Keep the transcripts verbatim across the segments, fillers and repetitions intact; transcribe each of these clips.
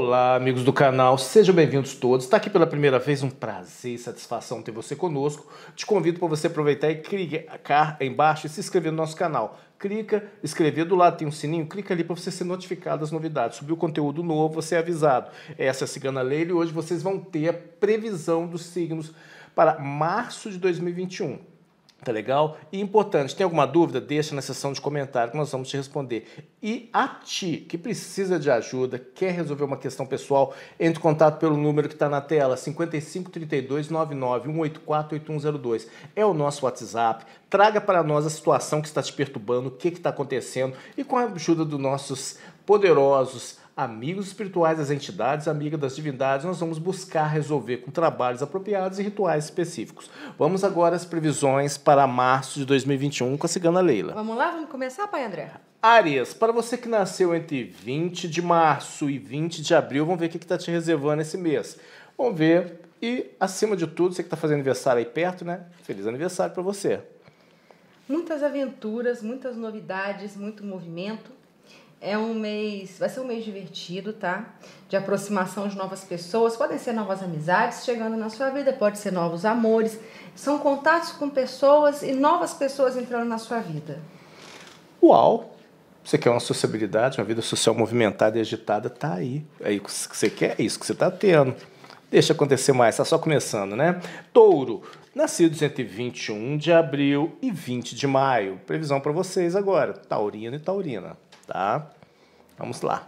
Olá, amigos do canal, sejam bem-vindos todos. Está aqui pela primeira vez, um prazer e satisfação ter você conosco. Te convido para você aproveitar e clicar aí embaixo e se inscrever no nosso canal. Clica, inscrever, do lado tem um sininho, clica ali para você ser notificado das novidades. Subiu conteúdo novo, você é avisado. Essa é a Cigana Leila e hoje vocês vão ter a previsão dos signos para março de dois mil e vinte e um. Tá legal? E importante, tem alguma dúvida? Deixa na seção de comentário que nós vamos te responder. E a ti, que precisa de ajuda, quer resolver uma questão pessoal, entre em contato pelo número que está na tela, cinco cinco, três dois, nove nove, um oito quatro, oito um zero dois. É o nosso WhatsApp. Traga para nós a situação que está te perturbando, o que está acontecendo, e com a ajuda dos nossos poderosos amigos espirituais das entidades, amigas das divindades, nós vamos buscar resolver com trabalhos apropriados e rituais específicos. Vamos agora às previsões para março de dois mil e vinte e um com a Cigana Leila. Vamos lá? Vamos começar, pai André? Áries, para você que nasceu entre vinte de março e vinte de abril, vamos ver o que está te reservando esse mês. Vamos ver. E, acima de tudo, você que está fazendo aniversário aí perto, né? Feliz aniversário para você. Muitas aventuras, muitas novidades, muito movimento. É um mês, vai ser um mês divertido, tá? De aproximação de novas pessoas, podem ser novas amizades chegando na sua vida, pode ser novos amores, são contatos com pessoas e novas pessoas entrando na sua vida. Uau! Você quer uma sociabilidade, uma vida social movimentada e agitada, tá aí. É isso que você quer, é isso que você tá tendo. Deixa acontecer mais, tá só começando, né? Touro, nascidos entre vinte e um de abril e vinte de maio. Previsão para vocês agora, taurino e taurina, tá? Vamos lá.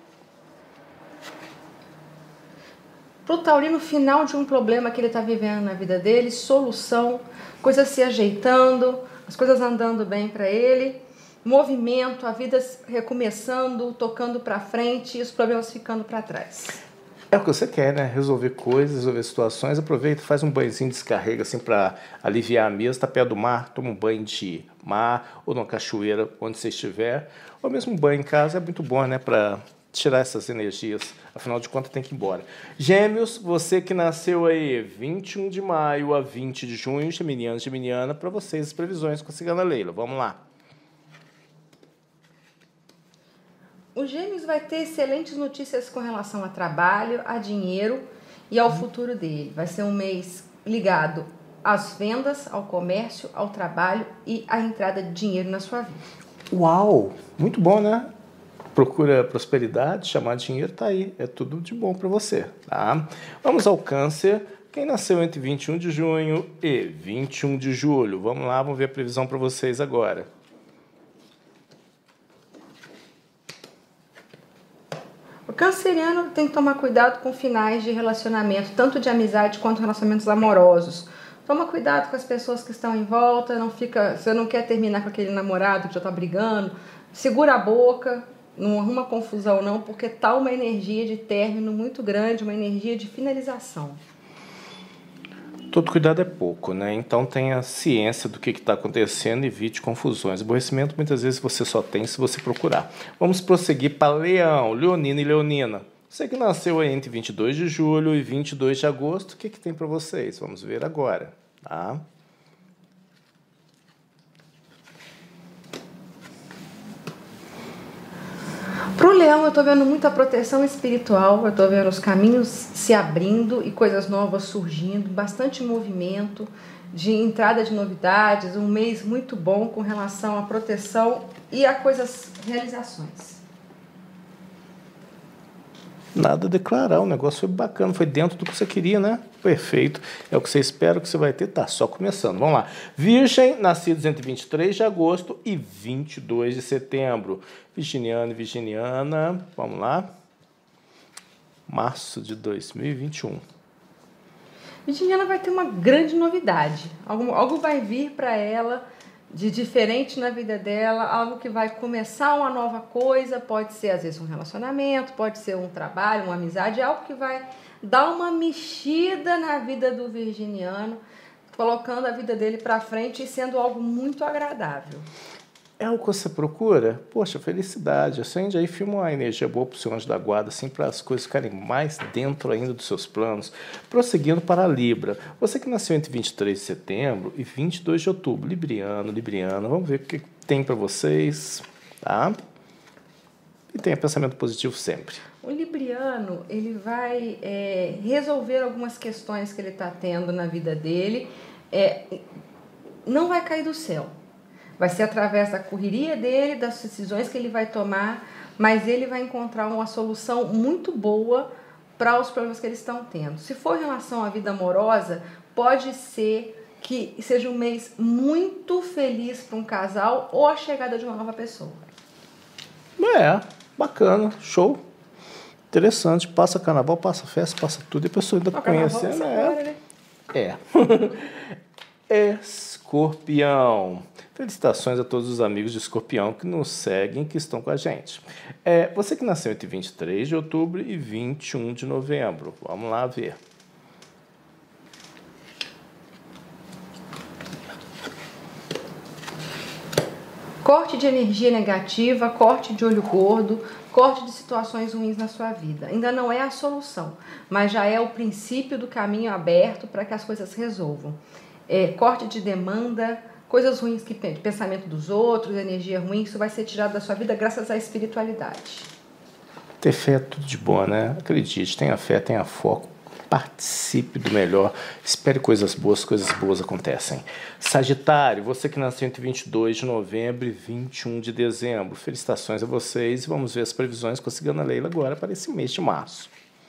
Para o taurino, final de um problema que ele está vivendo na vida dele, solução, coisas se ajeitando, as coisas andando bem para ele, movimento, a vida recomeçando, tocando para frente e os problemas ficando para trás. É o que você quer, né? Resolver coisas, resolver situações. Aproveita, faz um banhozinho, descarrega assim para aliviar a mesa. Tá perto do mar, toma um banho de mar ou numa cachoeira, onde você estiver. Ou mesmo um banho em casa é muito bom, né? Para tirar essas energias. Afinal de contas, tem que ir embora. Gêmeos, você que nasceu aí vinte e um de maio a vinte de junho, geminiano, geminiana, para vocês as previsões com a Cigana Leila. Vamos lá. O Gêmeos vai ter excelentes notícias com relação a trabalho, a dinheiro e ao futuro dele. Vai ser um mês ligado às vendas, ao comércio, ao trabalho e à entrada de dinheiro na sua vida. Uau! Muito bom, né? Procura prosperidade, chamar dinheiro, tá aí. É tudo de bom para você, tá? Vamos ao Câncer. Quem nasceu entre vinte e um de junho e vinte e um de julho? Vamos lá, vamos ver a previsão para vocês agora. O canceriano tem que tomar cuidado com finais de relacionamento, tanto de amizade quanto relacionamentos amorosos. Toma cuidado com as pessoas que estão em volta, não fica, você não quer terminar com aquele namorado que já está brigando, segura a boca, não arruma confusão não, porque tá uma energia de término muito grande, uma energia de finalização. Todo cuidado é pouco, né? Então tenha ciência do que está acontecendo e evite confusões. Aborrecimento muitas vezes você só tem se você procurar. Vamos prosseguir para Leão, Leonino e Leonina. Você que nasceu aí entre vinte e dois de julho e vinte e dois de agosto, o que, que tem para vocês? Vamos ver agora, tá? Para o leão, eu estou vendo muita proteção espiritual, eu estou vendo os caminhos se abrindo e coisas novas surgindo, bastante movimento de entrada de novidades, um mês muito bom com relação à proteção e a coisas, realizações. Nada a declarar, o negócio foi bacana, foi dentro do que você queria, né? Perfeito, é o que você espera, o que você vai ter, tá só começando. Vamos lá. Virgem, nascidos entre vinte e três de agosto e vinte e dois de setembro. Virginiano e virginiana, vamos lá. Março de dois mil e vinte e um. Virginiana vai ter uma grande novidade, algo, algo vai vir para ela de diferente na vida dela, algo que vai começar uma nova coisa, pode ser às vezes um relacionamento, pode ser um trabalho, uma amizade, algo que vai dar uma mexida na vida do virginiano, colocando a vida dele para frente e sendo algo muito agradável. É o que você procura? Poxa, felicidade. Acende aí, filma uma energia boa para o seu anjo da guarda, assim, para as coisas ficarem mais dentro ainda dos seus planos. Prosseguindo para a Libra. Você que nasceu entre vinte e três de setembro e vinte e dois de outubro. Libriano, Libriana. Vamos ver o que tem para vocês, tá? E tenha pensamento positivo sempre. O Libriano escorpiano, ele vai é, resolver algumas questões que ele está tendo na vida dele. É, não vai cair do céu. Vai ser através da correria dele, das decisões que ele vai tomar, mas ele vai encontrar uma solução muito boa para os problemas que eles estão tendo. Se for em relação à vida amorosa, pode ser que seja um mês muito feliz para um casal ou a chegada de uma nova pessoa. É, bacana, show. Interessante, passa carnaval, passa festa, passa tudo, e a pessoa ainda conhecendo, né? Agora, né? É. Escorpião. Felicitações a todos os amigos de Escorpião que nos seguem, que estão com a gente. É, você que nasceu entre vinte e três de outubro e vinte e um de novembro. Vamos lá ver. Corte de energia negativa, corte de olho gordo, corte de situações ruins na sua vida. Ainda não é a solução, mas já é o princípio do caminho aberto para que as coisas resolvam. É, corte de demanda, coisas ruins, que pensamento dos outros, energia ruim, isso vai ser tirado da sua vida graças à espiritualidade. Ter fé é tudo de bom, né? Acredite, tenha fé, tenha foco, participe do melhor, espere coisas boas, coisas boas acontecem. Sagitário, você que nasceu entre vinte e dois de novembro e vinte e um de dezembro, felicitações a vocês e vamos ver as previsões com a Cigana Leila agora para esse mês de março.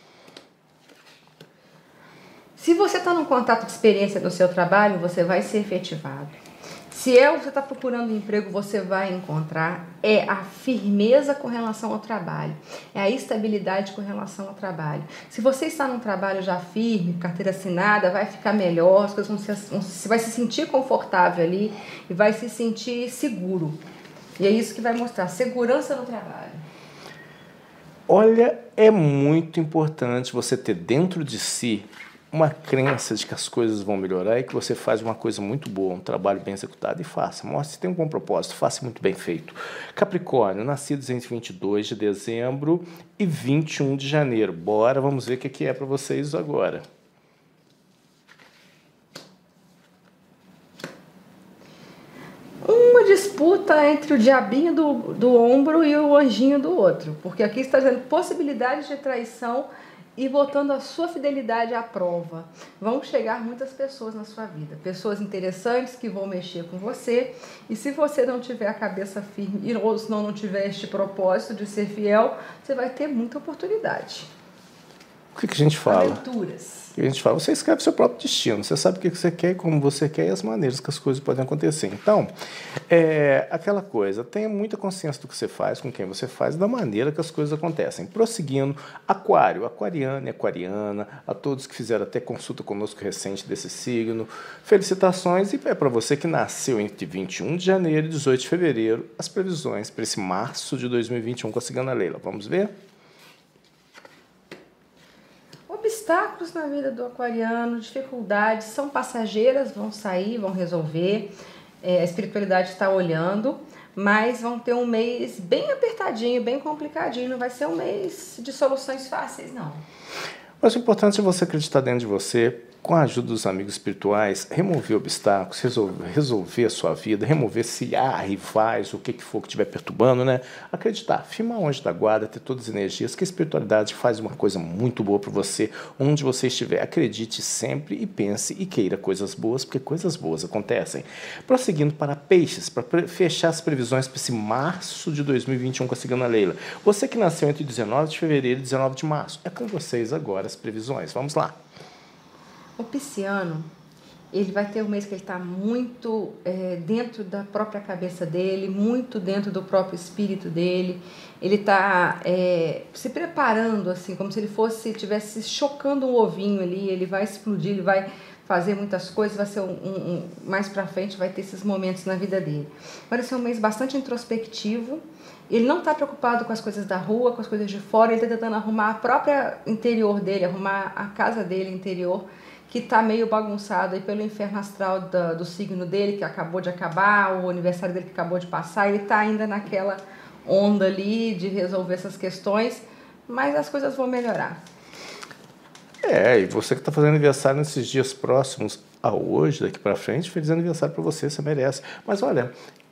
Se você está num contato de experiência no seu trabalho, você vai ser efetivado. Se é, você está procurando um emprego, você vai encontrar. É a firmeza com relação ao trabalho. É a estabilidade com relação ao trabalho. Se você está num trabalho já firme, carteira assinada, vai ficar melhor, as coisas vão ser, você vai se sentir confortável ali e vai se sentir seguro. E é isso que vai mostrar, segurança no trabalho. Olha, é muito importante você ter dentro de si uma crença de que as coisas vão melhorar e que você faz uma coisa muito boa, um trabalho bem executado, e faça. Mostre que tem um bom propósito, faça muito bem feito. Capricórnio, nascidos entre vinte e dois de dezembro e vinte e um de janeiro. Bora, vamos ver o que é para vocês agora. Uma disputa entre o diabinho do, do ombro e o anjinho do outro, porque aqui está dizendo possibilidades de traição e botando a sua fidelidade à prova. Vão chegar muitas pessoas na sua vida, pessoas interessantes que vão mexer com você, e se você não tiver a cabeça firme, ou se não, não tiver este propósito de ser fiel, você vai ter muita oportunidade. O que, que a gente fala? Aventuras. O que a gente fala? Você escreve seu próprio destino. Você sabe o que você quer, como você quer e as maneiras que as coisas podem acontecer. Então, é aquela coisa, tenha muita consciência do que você faz, com quem você faz, da maneira que as coisas acontecem. Prosseguindo, Aquário, aquariano e aquariana, a todos que fizeram até consulta conosco recente desse signo, felicitações, e é para você que nasceu entre vinte e um de janeiro e dezoito de fevereiro, as previsões para esse março de dois mil e vinte e um com a Cigana Leila. Vamos ver? Obstáculos na vida do aquariano, dificuldades, são passageiras, vão sair, vão resolver, é, a espiritualidade está olhando, mas vão ter um mês bem apertadinho, bem complicadinho, não vai ser um mês de soluções fáceis, não. Mas o importante é você acreditar dentro de você, com a ajuda dos amigos espirituais, remover obstáculos, resolver, resolver a sua vida, remover se há rivais, o que, que for que estiver perturbando, né? Acreditar, firmar o anjo da guarda, ter todas as energias, que a espiritualidade faz uma coisa muito boa para você, onde você estiver. Acredite sempre e pense e queira coisas boas, porque coisas boas acontecem. Prosseguindo para peixes, para fechar as previsões para esse março de dois mil e vinte e um com a Cigana Leila. Você que nasceu entre dezenove de fevereiro e dezenove de março, é com vocês agora as previsões. Vamos lá. O pisciano, ele vai ter um mês que ele está muito é, dentro da própria cabeça dele, muito dentro do próprio espírito dele. Ele está é, se preparando, assim, como se ele fosse, estivesse chocando um ovinho ali, ele vai explodir, ele vai fazer muitas coisas, vai ser um, um, um mais pra frente, vai ter esses momentos na vida dele. Vai ser um mês bastante introspectivo. Ele não está preocupado com as coisas da rua, com as coisas de fora, ele está tentando arrumar a própria interior dele, arrumar a casa dele interior, que está meio bagunçado aí pelo inferno astral da, do signo dele, que acabou de acabar, o aniversário dele que acabou de passar, ele está ainda naquela onda ali de resolver essas questões, mas as coisas vão melhorar. É, e você que está fazendo aniversário nesses dias próximos a hoje, daqui para frente, feliz aniversário para você, você merece. Mas olha,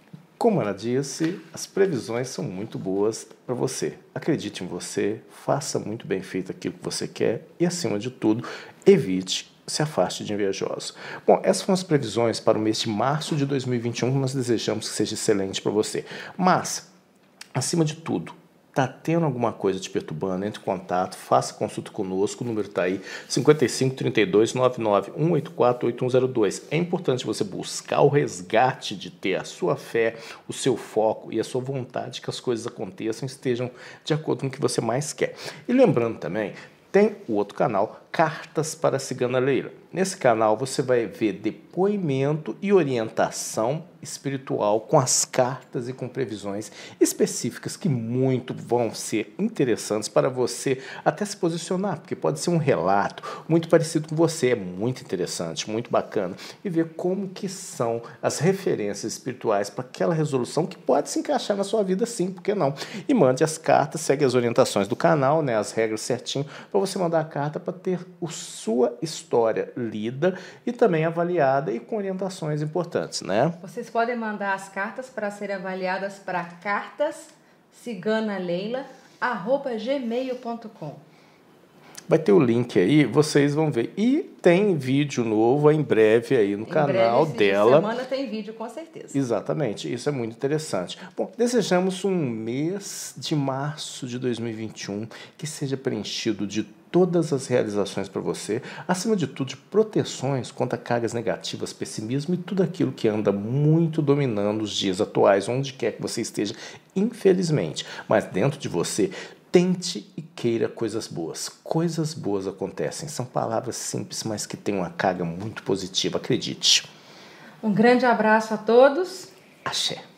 Como ela disse, as previsões são muito boas para você. Acredite em você, faça muito bem feito aquilo que você quer e, acima de tudo, evite, se afaste de invejosos. Bom, essas foram as previsões para o mês de março de dois mil e vinte e um, que nós desejamos que seja excelente para você. Mas, acima de tudo, está tendo alguma coisa te perturbando, entre em contato, faça consulta conosco, o número está aí, cinco cinco, trinta e dois, noventa e nove, cento e oitenta e quatro, oitenta e um zero dois. É importante você buscar o resgate de ter a sua fé, o seu foco e a sua vontade que as coisas aconteçam e estejam de acordo com o que você mais quer. E lembrando também, tem o outro canal, Cartas para a Cigana Leila. Nesse canal você vai ver depoimento e orientação espiritual com as cartas e com previsões específicas que muito vão ser interessantes para você até se posicionar, porque pode ser um relato muito parecido com você, é muito interessante, muito bacana, e ver como que são as referências espirituais para aquela resolução que pode se encaixar na sua vida sim, por que não? E mande as cartas, segue as orientações do canal, né, as regras certinho, para você mandar a carta para ter a sua história lida e também avaliada e com orientações importantes, né? Vocês podem mandar as cartas para serem avaliadas para cartas cigana leila arroba gmail ponto com. Vai ter o link aí, vocês vão ver. E tem vídeo novo em breve aí no em canal breve, dela. Semana tem vídeo, com certeza. Exatamente, isso é muito interessante. Bom, desejamos um mês de março de dois mil e vinte e um que seja preenchido de todas as realizações para você, acima de tudo de proteções contra cargas negativas, pessimismo e tudo aquilo que anda muito dominando os dias atuais, onde quer que você esteja, infelizmente. Mas dentro de você, tente e queira coisas boas. Coisas boas acontecem. São palavras simples, mas que têm uma carga muito positiva, acredite. Um grande abraço a todos. Axé.